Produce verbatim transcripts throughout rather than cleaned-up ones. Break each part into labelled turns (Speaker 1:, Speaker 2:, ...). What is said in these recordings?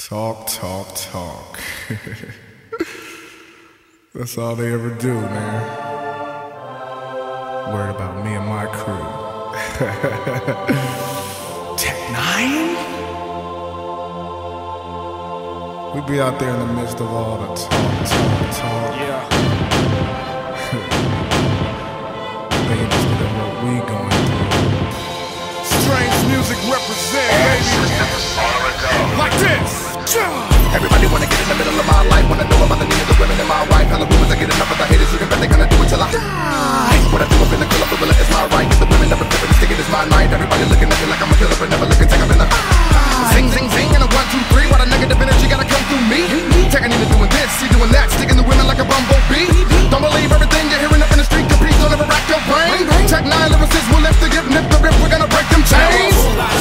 Speaker 1: Talk, talk, talk. That's all they ever do, man. Worried about me and my crew. Tech Nine? We be out there in the midst of all the talk, talk, talk.
Speaker 2: Yeah.
Speaker 1: They interested in what we going through. Strange music represent, baby. Like this.
Speaker 3: Everybody wanna get in the middle of my life, wanna know about the needs of the women in my wife. Hella rumors are getting up, but the haters you can bet they're gonna do it till I die. What I do up in the club, the it's my right. Get the women never flip it, stick it is my night. Everybody looking at me like I'm a killer, but never looking take up in the zing, zing, zing, and a one, two, three. What a negative energy gotta come through me. Taking into doing this, he doing that, sticking the women like a bumblebee. Don't believe everything you're hearing up in the street, please don't ever rack your brain. Tech Nine lyricists will lift the gift, nip the rip, we're gonna break them chains.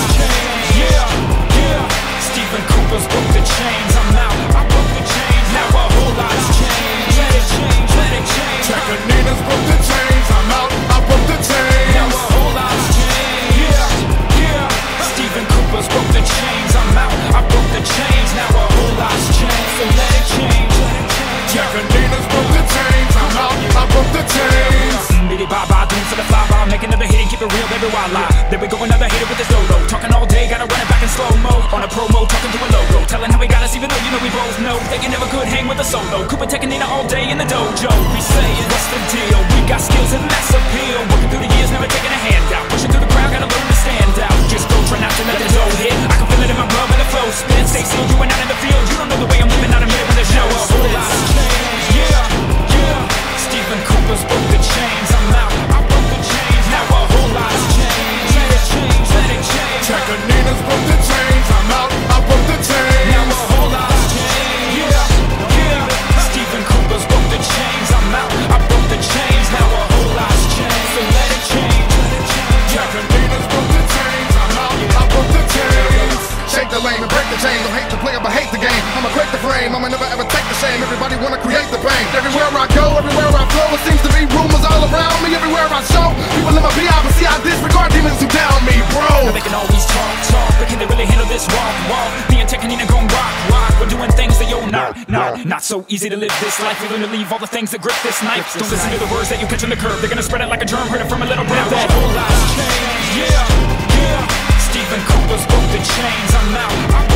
Speaker 2: Yeah, yeah. Stephen Cooper's broke the chains. I'm out, I broke the chains. Now a whole lot's changed. Let it change, let it change.
Speaker 1: Tech Nina's broke the chains. I'm out, I broke the chains.
Speaker 2: Now a whole lot's changed. Yeah, yeah. Stephen Cooper's broke the chains. I'm out, I broke the chains. Now a whole lot's changed. So let it change, let it change.
Speaker 1: Tech Nina's broke the chains. I'm out, I broke the chains.
Speaker 2: Biddy bye bye, doing for the fly by. Make another hit and keep it real, baby, while I There we go, another hitter with this dodo. Talking all day, gotta run it back in slow-mo. On a promo, talking to a logo. Telling how we got us, even though you know we both know they can never could hang with a solo. Cooper, Tech, and Nina all day in the dojo. We saying, what's the deal? We got skills and mass appeal. Working through the years, never taking a handout. Pushing through the crowd, gotta learn to stand out. Just go, try not to let the dough hit. I can feel it in my blood when the flow spin. Stay still, you and out in the field. You don't know the way I'm living out a minute when the show splits. Yeah, yeah. Stephen Cooper's broke the chains. I'm out, I broke the chains. Now a whole lot's changed. Let it change, let it change.
Speaker 1: Tech Nina's broke the chains. I'm out, I broke the chains.
Speaker 2: Now a whole lot's changed. Yeah, yeah. Stephen Cooper's broke the chains. I'm out, I broke the chains. Now a whole lot's changed. So let it change, let it change.
Speaker 1: Tech Nina's broke the chains. I'm out, I broke the chains.
Speaker 3: Shake the lane and break the chain. Don't hate the player, but hate the game. I'ma break the frame, I'ma never ever take the shame. Everybody wanna create the pain. Everywhere I go, everywhere I flow, it seems to be rumors all around me. Everywhere I show, people in my B I but see I disregard demons who down me, bro.
Speaker 2: They can always talk, talk, but can they really handle this walk, walk? Me and Tech and Nina gon' rock, rock. We're doing things that you're not, not, not so easy to live this life. We're gonna leave all the things that grip this knife. Don't listen to the words that you catch on the curb. They're gonna spread it like a germ, heard it from a little bird. That whole lot's changed. Yeah, yeah. Stephen Cooper's broke the chains. I'm out. I'm